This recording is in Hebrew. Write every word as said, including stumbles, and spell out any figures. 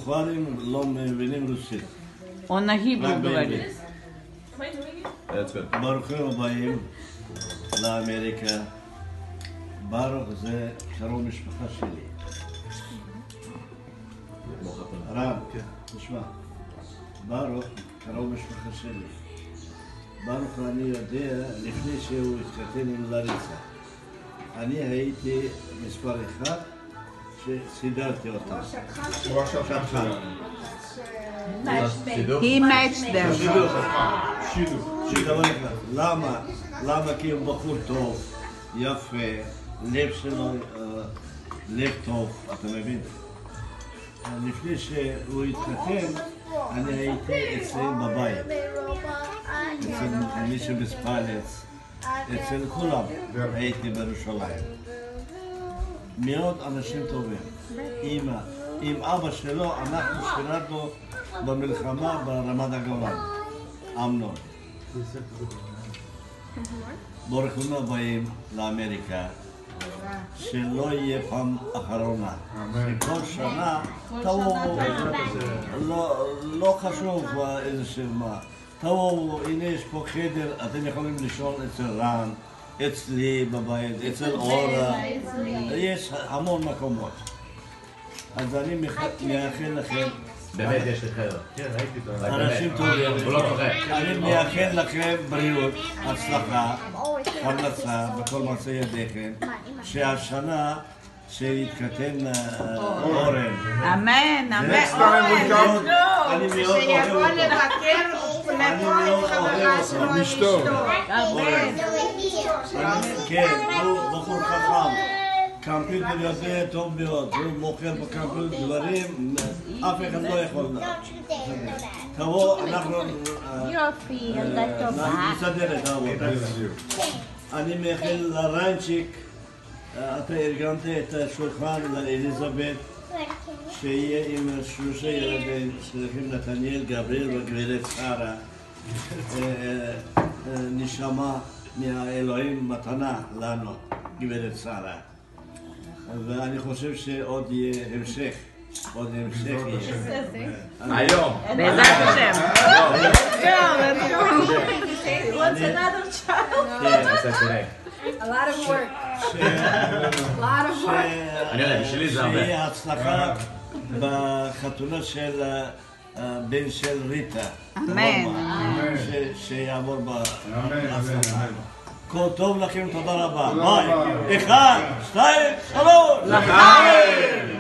בוכרים לא מבינים רוסית. Он на гибру говорит. ברוכים הבאים לאמריקה. ברוך זה קרוב משפחה שלי. רב, תשמע, ברוך קרוב משפחה שלי. ברוך אני יודע לפני שהוא התחתן עם לריסה. אני הייתי מספר אחד שסידרתי אותה. הוא השטחן. He matched them. שידור. שידור. למה? למה? כי הוא בחור טוב, יפה, לב שלו, לב טוב, אתה מבין? לפני שהוא התחתן, אני הייתי אצלם בבית. אצל מי שבספלץ, אצל כולם הייתי בירושלים. מאוד אנשים טובים. אמא, עם אבא שלו אנחנו שירתנו במלחמה ברמת הגולן. אמנון. ברוכים הבאים לאמריקה, שלא יהיה פעם אחרונה. שכל שנה תבואו, לא חשוב איזה מה. תבואו, הנה יש פה חדר, אתם יכולים לישון אצל רן, אצלי בבית, אצל אורה, יש המון מקומות. אז אני מאחל לכם, באמת יש לי חדר. כן, ראיתי אותו. אנשים טובים, הוא לא צוחק. אני מאחל לכם בריאות, הצלחה, המלצה בכל מעשה ידיכם, שהשנה שיתחתן אורן. אמן, אמן. אני מאוד אוהב שיבוא אותו. לבקר לפה את חברה שלו עם אשתו. אמן. כן, הוא בחור חכם. קמפיוטר יודע טוב מאוד, הוא מוכר בקמפיוטר דברים, אף אחד לא יכול לדעת. תבוא, אנחנו יופי, ילדה טובה. נסדר את העבודה. אני מאחל לריינצ'יק, אתה ארגנת את השולחן לאליזבת, שיהיה עם שלושה ילדים, שלחים נתניאל, גבריאל וגברת שרה, נשמה מהאלוהים מתנה לנו, גברת שרה. ואני חושב שעוד יהיה המשך, עוד המשך יהיה. היום. בעזרת השם. What's another child? A lot of work. A lot of work. אני יודע, בשבילי זה הרבה. שיהיה הצלחה בחתונה של הבן של ריטה. אמן. שיעבור בהצלחה. אמן. כל טוב לכם, תודה רבה. ביי. אחד, שתיים, שלוש. לחיים!